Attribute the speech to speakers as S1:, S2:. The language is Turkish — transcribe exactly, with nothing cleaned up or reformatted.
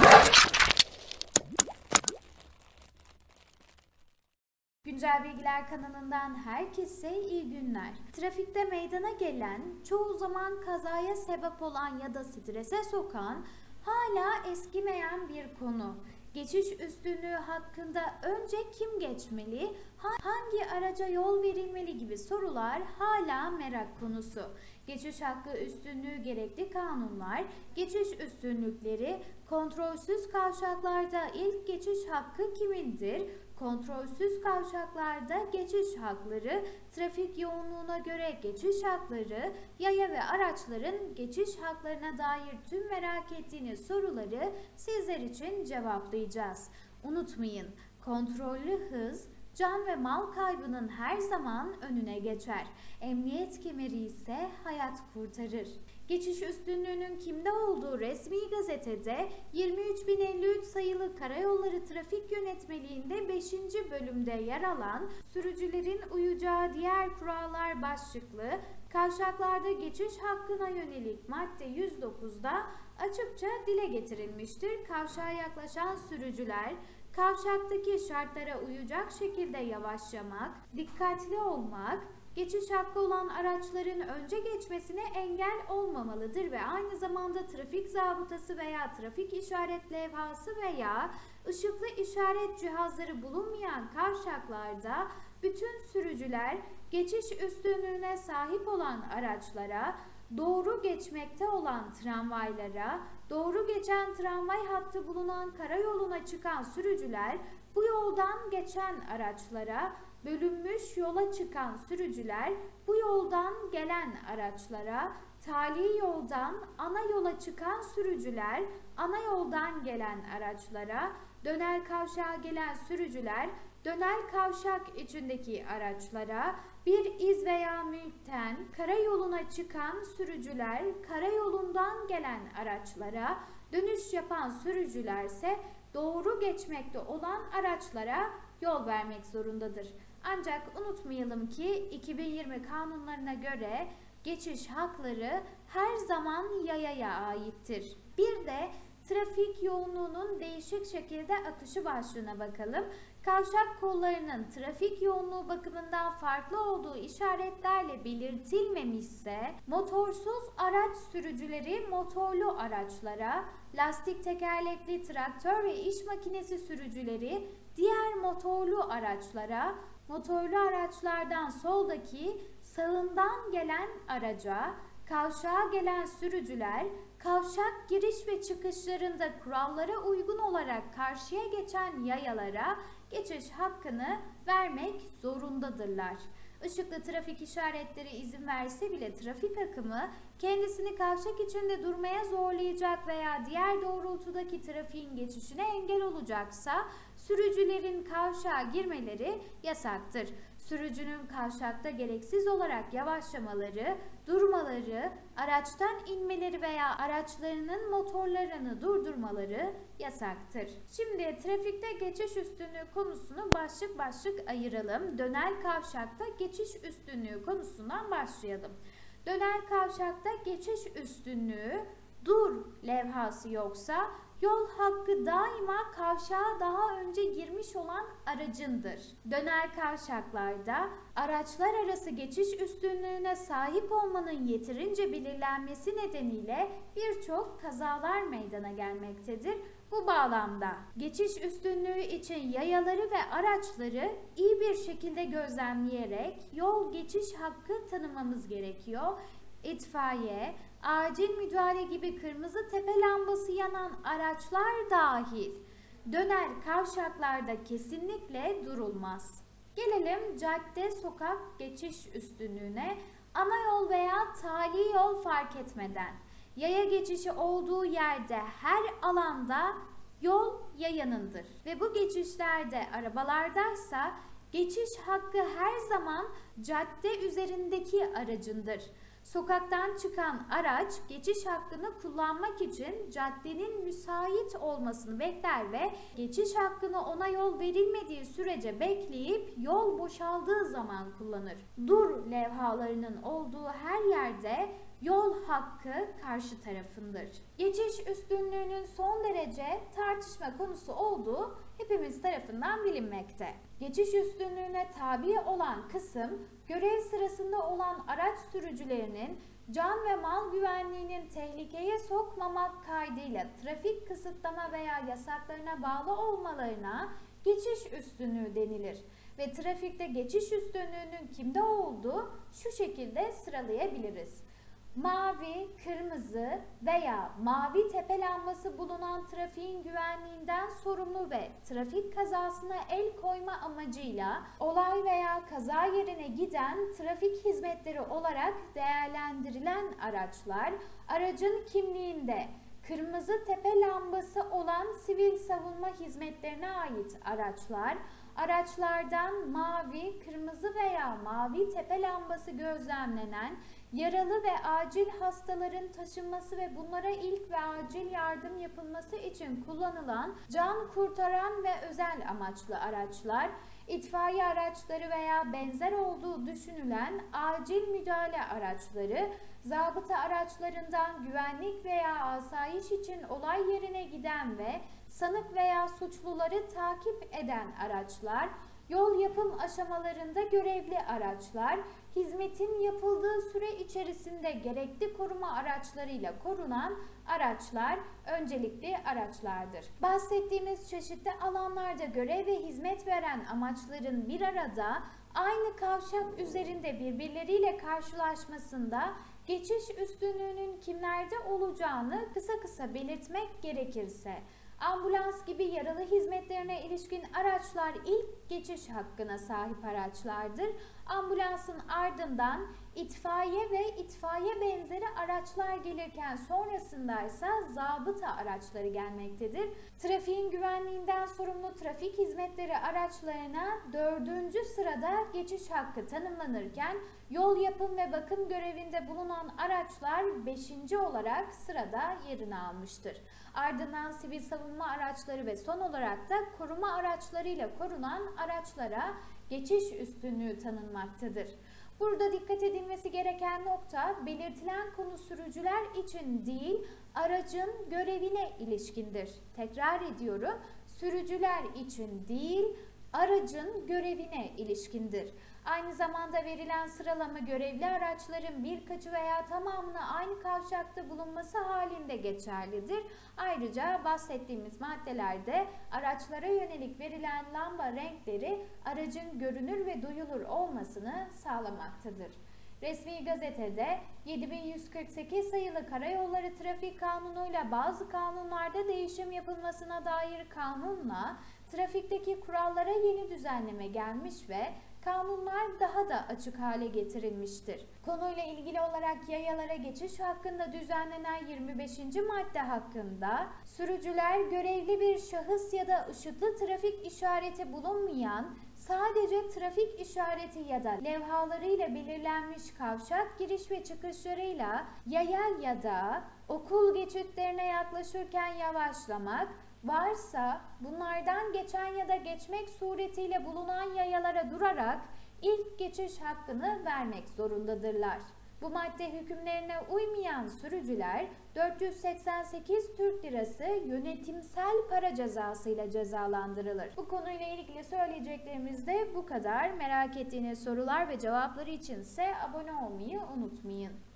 S1: Güncel Bilgiler kanalından herkese iyi günler. Trafikte meydana gelen, çoğu zaman kazaya sebep olan ya da strese sokan, hala eskimeyen bir konu. Geçiş üstünlüğü hakkında önce kim geçmeli, hangi araca yol verilmeli gibi sorular hala merak konusu. Geçiş hakkı üstünlüğü gerekli kanunlar, geçiş üstünlükleri, kontrolsüz kavşaklarda ilk geçiş hakkı kimindir? Kontrolsüz kavşaklarda geçiş hakları, trafik yoğunluğuna göre geçiş hakları, yaya ve araçların geçiş haklarına dair tüm merak ettiğiniz soruları sizler için cevaplayacağız. Unutmayın, kontrollü hız, can ve mal kaybının her zaman önüne geçer. Emniyet kemeri ise hayat kurtarır. Geçiş üstünlüğünün kimde olduğu resmi gazetede yirmi üç bin elli üç sayılı Karayolları Trafik Yönetmeliğinde beşinci bölümde yer alan sürücülerin uyacağı diğer kurallar başlıklı kavşaklarda geçiş hakkına yönelik madde yüz dokuzda açıkça dile getirilmiştir. Kavşağa yaklaşan sürücüler kavşaktaki şartlara uyacak şekilde yavaşlamak, dikkatli olmak, geçiş hakkı olan araçların önce geçmesine engel olmamalıdır ve aynı zamanda trafik zabıtası veya trafik işaret levhası veya ışıklı işaret cihazları bulunmayan kavşaklarda bütün sürücüler geçiş üstünlüğüne sahip olan araçlara, doğru geçmekte olan tramvaylara, doğru geçen tramvay hattı bulunan karayoluna çıkan sürücüler, bu yoldan geçen araçlara, bölünmüş yola çıkan sürücüler, bu yoldan gelen araçlara, tali yoldan ana yola çıkan sürücüler, ana yoldan gelen araçlara, dönel kavşağa gelen sürücüler, dönel kavşak içindeki araçlara, bir iz veya mülkten karayoluna çıkan sürücüler, karayolundan gelen araçlara, dönüş yapan sürücülerse doğru geçmekte olan araçlara yol vermek zorundadır. Ancak unutmayalım ki iki bin yirmi kanunlarına göre geçiş hakları her zaman yayaya aittir. Bir de trafik yoğunluğunun değişik şekilde akışı başlığına bakalım. Kavşak kollarının trafik yoğunluğu bakımından farklı olduğu işaretlerle belirtilmemişse, motorsuz araç sürücüleri motorlu araçlara, lastik tekerlekli traktör ve iş makinesi sürücüleri diğer motorlu araçlara, motorlu araçlardan soldaki sağından gelen araca, kavşağa gelen sürücüler, kavşak giriş ve çıkışlarında kurallara uygun olarak karşıya geçen yayalara geçiş hakkını vermek zorundadırlar. Işıklı trafik işaretleri izin verse bile trafik akımı kendisini kavşak içinde durmaya zorlayacak veya diğer doğrultudaki trafiğin geçişine engel olacaksa sürücülerin kavşağa girmeleri yasaktır. Sürücünün kavşakta gereksiz olarak yavaşlamaları, durmaları, araçtan inmeleri veya araçlarının motorlarını durdurmaları yasaktır. Şimdi trafikte geçiş üstünlüğü konusunu başlık başlık ayıralım. Dönel kavşakta geçiş üstünlüğü konusundan başlayalım. Dönel kavşakta geçiş üstünlüğü, dur levhası yoksa yol hakkı daima kavşağa daha önce girmiş olan aracındır. Dönel kavşaklarda araçlar arası geçiş üstünlüğüne sahip olmanın yeterince belirlenmesi nedeniyle birçok kazalar meydana gelmektedir. Bu bağlamda geçiş üstünlüğü için yayaları ve araçları iyi bir şekilde gözlemleyerek yol geçiş hakkı tanımamız gerekiyor. İtfaiye, acil müdahale gibi kırmızı tepe lambası yanan araçlar dahil dönel kavşaklarda kesinlikle durulmaz. Gelelim cadde sokak geçiş üstünlüğüne. Ana yol veya tali yol fark etmeden yaya geçişi olduğu yerde her alanda yol yayanındır ve bu geçişlerde arabalardaysa geçiş hakkı her zaman cadde üzerindeki aracındır. Sokaktan çıkan araç geçiş hakkını kullanmak için caddenin müsait olmasını bekler ve geçiş hakkını ona yol verilmediği sürece bekleyip yol boşaldığı zaman kullanır. Dur levhalarının olduğu her yerde yol hakkı karşı tarafındır. Geçiş üstünlüğünün son derece tartışma konusu olduğu hepimiz tarafından bilinmekte. Geçiş üstünlüğüne tabi olan kısım, görev sırasında olan araç sürücülerinin can ve mal güvenliğinin tehlikeye sokmamak kaydıyla trafik kısıtlama veya yasaklarına bağlı olmalarına geçiş üstünlüğü denilir. Ve trafikte geçiş üstünlüğünün kimde olduğu şu şekilde sıralayabiliriz. Mavi, kırmızı veya mavi tepe lambası bulunan trafiğin güvenliğinden sorumlu ve trafik kazasına el koyma amacıyla olay veya kaza yerine giden trafik hizmetleri olarak değerlendirilen araçlar, aracın kimliğinde kırmızı tepe lambası olan sivil savunma hizmetlerine ait araçlar, araçlardan mavi, kırmızı veya mavi tepe lambası gözlemlenen yaralı ve acil hastaların taşınması ve bunlara ilk ve acil yardım yapılması için kullanılan can kurtaran ve özel amaçlı araçlar, itfaiye araçları veya benzer olduğu düşünülen acil müdahale araçları, zabıta araçlarından güvenlik veya asayiş için olay yerine giden ve sanık veya suçluları takip eden araçlar, yol yapım aşamalarında görevli araçlar, hizmetin yapıldığı süre içerisinde gerekli koruma araçlarıyla korunan araçlar öncelikli araçlardır. Bahsettiğimiz çeşitli alanlarda görev ve hizmet veren amaçların bir arada aynı kavşak üzerinde birbirleriyle karşılaşmasında geçiş üstünlüğünün kimlerde olacağını kısa kısa belirtmek gerekirse, ambulans gibi yaralı hizmetlerine ilişkin araçlar ilk geçiş hakkına sahip araçlardır. Ambulansın ardından itfaiye ve itfaiye benzeri araçlar gelirken sonrasında ise zabıta araçları gelmektedir. Trafiğin güvenliğinden sorumlu trafik hizmetleri araçlarına dördüncü sırada geçiş hakkı tanımlanırken yol yapım ve bakım görevinde bulunan araçlar beşinci olarak sırada yerini almıştır. Ardından sivil savunma araçları ve son olarak da koruma araçlarıyla korunan araçlara geçiş üstünlüğü tanınmaktadır. Burada dikkat edilmesi gereken nokta belirtilen konu sürücüler için değil, aracın görevine ilişkindir. Tekrar ediyorum, sürücüler için değil, aracın görevine ilişkindir. Aynı zamanda verilen sıralama görevli araçların birkaçı veya tamamını aynı kavşakta bulunması halinde geçerlidir. Ayrıca bahsettiğimiz maddelerde araçlara yönelik verilen lamba renkleri aracın görünür ve duyulur olmasını sağlamaktadır. Resmi gazetede yedi bin yüz kırk sekiz sayılı Karayolları Trafik Kanunu'yla bazı kanunlarda değişim yapılmasına dair kanunla trafikteki kurallara yeni düzenleme gelmiş ve kanunlar daha da açık hale getirilmiştir. Konuyla ilgili olarak yayalara geçiş hakkında düzenlenen yirmi beşinci madde hakkında sürücüler görevli bir şahıs ya da ışıklı trafik işareti bulunmayan, sadece trafik işareti ya da levhalarıyla belirlenmiş kavşak giriş ve çıkışlarıyla yaya ya da okul geçitlerine yaklaşırken yavaşlamak, varsa bunlardan geçen ya da geçmek suretiyle bulunan yayalara durarak ilk geçiş hakkını vermek zorundadırlar. Bu madde hükümlerine uymayan sürücüler dört yüz seksen sekiz Türk Lirası yönetimsel para cezasıyla cezalandırılır. Bu konuyla ilgili söyleyeceklerimiz de bu kadar. Merak ettiğiniz sorular ve cevapları içinse abone olmayı unutmayın.